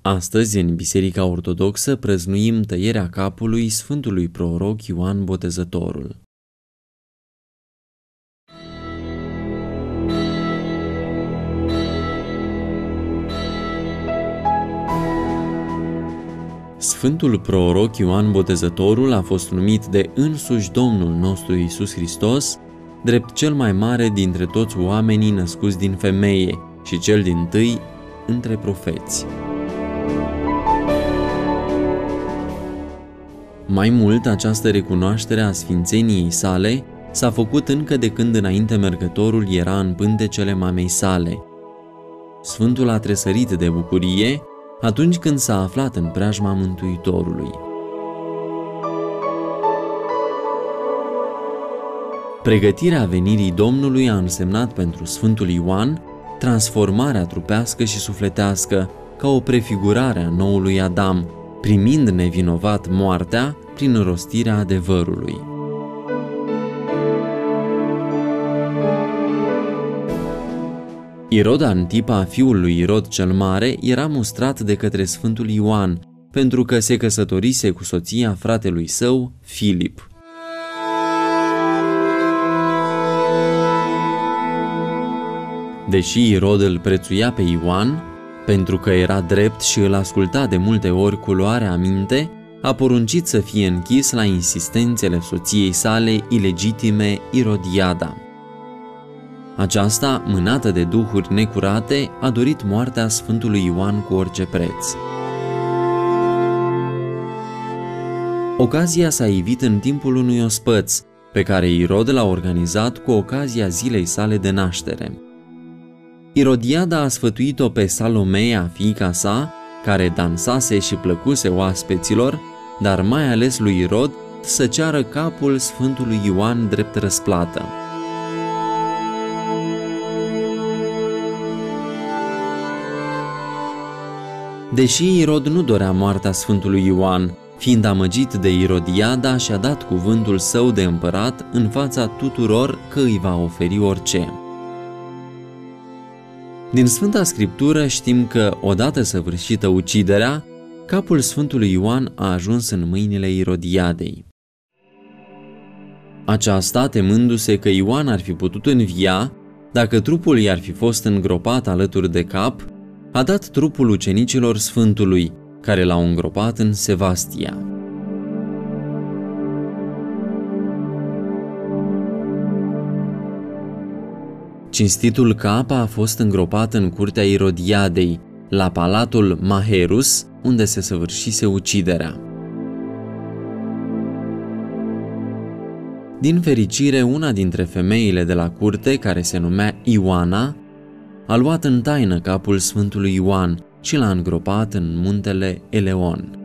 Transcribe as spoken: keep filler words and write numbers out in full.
Astăzi, în Biserica Ortodoxă, prăznuim tăierea capului Sfântului Proroc Ioan Botezătorul. Sfântul Proroc Ioan Botezătorul a fost numit de însuși Domnul nostru Iisus Hristos drept cel mai mare dintre toți oamenii născuți din femeie și cel dintâi între profeți. Mai mult, această recunoaștere a sfințeniei sale s-a făcut încă de când înainte mergătorul era în pântecele mamei sale. Sfântul a tresărit de bucurie atunci când s-a aflat în preajma Mântuitorului. Pregătirea venirii Domnului a însemnat pentru Sfântul Ioan transformarea trupească și sufletească ca o prefigurare a noului Adam, primind nevinovat moartea prin rostirea adevărului. Irod Antipa, fiul lui Irod cel Mare, era mustrat de către Sfântul Ioan, pentru că se căsătorise cu soția fratelui său, Filip. Deși Irod îl prețuia pe Ioan, pentru că era drept și îl asculta de multe ori cu luare aminte, a poruncit să fie închis la insistențele soției sale ilegitime, Irodiada. Aceasta, mânată de duhuri necurate, a dorit moartea Sfântului Ioan cu orice preț. Ocazia s-a ivit în timpul unui ospăț, pe care Irod l-a organizat cu ocazia zilei sale de naștere. Irodiada a sfătuit-o pe Salomea, fiica sa, care dansase și plăcuse oaspeților, dar mai ales lui Irod, să ceară capul Sfântului Ioan drept răsplată. Deși Irod nu dorea moartea Sfântului Ioan, fiind amăgit de Irodiada, și-a dat cuvântul său de împărat în fața tuturor că îi va oferi orice. Din Sfânta Scriptură știm că, odată săvârșită uciderea, capul Sfântului Ioan a ajuns în mâinile Irodiadei. Aceasta, temându-se că Ioan ar fi putut învia dacă trupul i-ar fi fost îngropat alături de cap, a dat trupul ucenicilor Sfântului, care l-au îngropat în Sevastia. Cinstitul cap a fost îngropat în curtea Irodiadei, la palatul Maherus, unde se săvârșise uciderea. Din fericire, una dintre femeile de la curte, care se numea Ioana, a luat în taină capul Sfântului Ioan și l-a îngropat în muntele Eleon.